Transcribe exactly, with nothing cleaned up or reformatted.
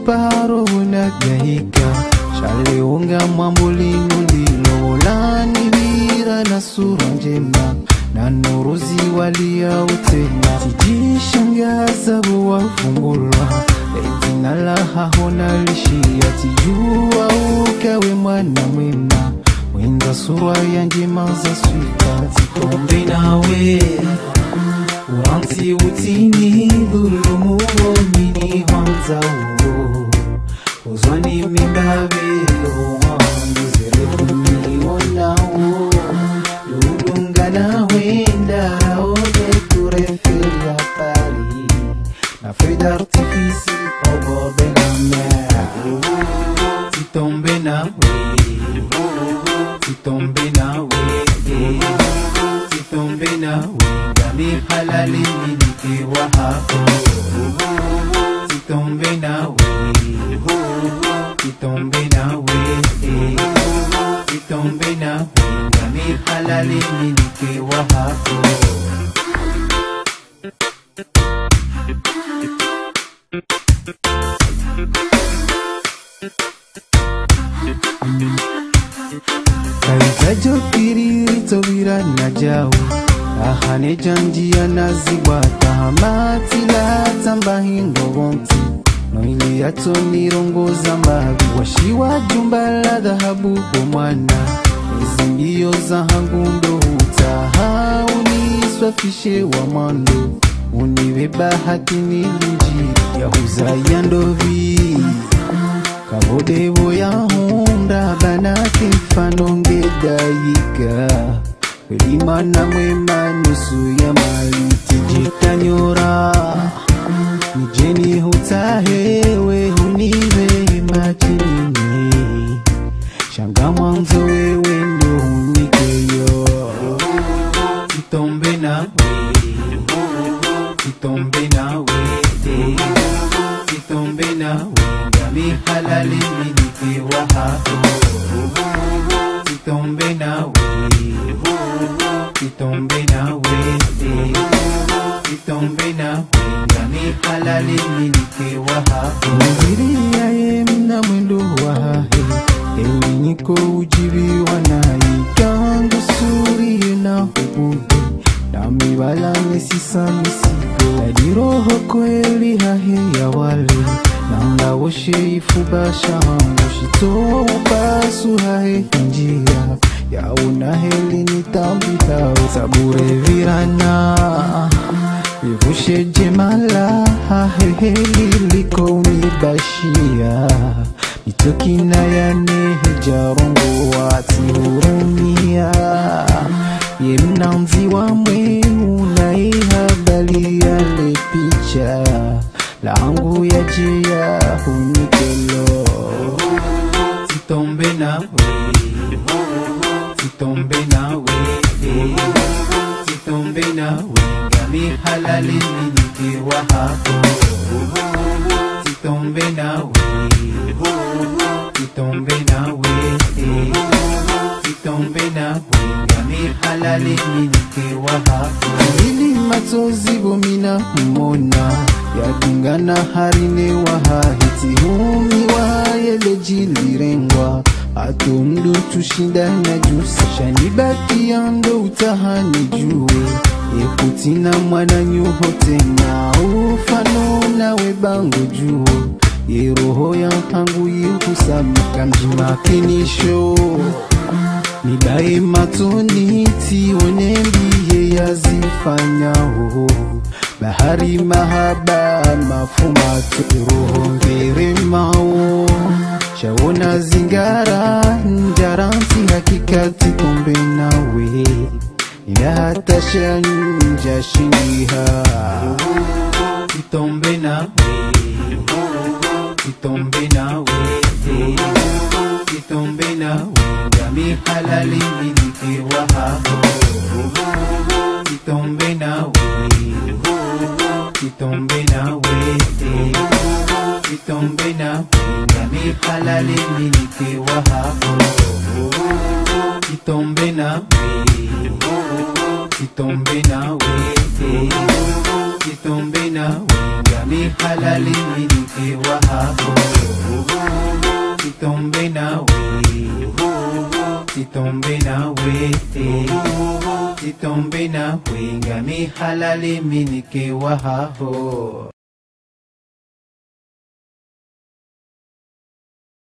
paro unagahika Shale unga mwambulinu ndilo Lani vira na sura njema Na nuruzi walia utema Tijishangaza buwa fungulwa Etina laha hona lishia Tijua ukawe mwana mwema Wenda sura ya njema za swika Tikombe nawe Uranti utini dhulumu Mini hamza uo Uzwani mimbabe Wandu zere kumi ona uo Lulunga na wenda Ode kureferi ya pari Na feu d'artifice Au bord de la mer Si tombe na we Si tombe na we Si tombe na we Gami halali minike wahako Si tombe na we Si tombe na we Si tombe na we Gami halali minike wahako Kaitajo kiriri tobira na jawu Ahane janjia nazibwata Hamati la tambahingo wonti Noili yato nirongo zambavi Washiwa jumba la dhahabu bomwana Ezingio za hangundo utaha Uniswafishe wa mando Uniwe bahati nilinji Ya huza ya ndovi Kabodebo ya honda Banake mfanonge daika Welima na mwema nusu ya mali Tijitanyora Nijeni hutahewe Hunive machinini Shanga mwanzo wewe ndo hunikeyo Sitombe na we Sitombe na we Sitombe na we Gami halali minike wahako Sitombe na we Sitombe na we Sitombe na we Gami halali minike wahako Mwiri ya yemna mwendo wahahe Ewi niko ujibi wanayi Kangu suri na hubude Na mibala mesisa misiko Adiroho kweli hahe ya wale Nanga woshe ifubasha hangu Shito upasu hahe njia Ya unaheli nitambita Sabure virana Vivushe jemala Haheli liko unibashia Mitokina ya nehejarongo Wati hurumia Yemnanzi wa mwemu Na ihabali ya lepicha Langu ya jia hunikelo Sitombe na we Sitombe na we Sitombe na we Gami halali minike wahako Sitombe na we Sitombe na we Sitombe na we Gami halali minike wahako Ili matozi bomina mona Yadungana harine wahahiti Humi wahayele jilirengwa Atundu tushinda na jusa Shanibaki yando utahani juwe Yekutina mwana nyuho tena Ufano na webango juwe Yeroho ya hangu yukusamika mjima kinisho Nidae matoniti Onembiye yazifanya ho Bahari mahaba mafumato Roho ngere mao Shawona zingara Njaranti hakikati kombe nawe Nihata shanja shingiha Sitombe na we Sitombe na we Sitombe na we Gami halali minike wahako Sitombe na we Sitombe na we Sitombe na we Gami halali minike wahako Sitombe na we Sitombe na we Sitombe na winga mi halali minike wahako. Sitombe na we, sitombe na we, sitombe na winga mi halali minike wahako.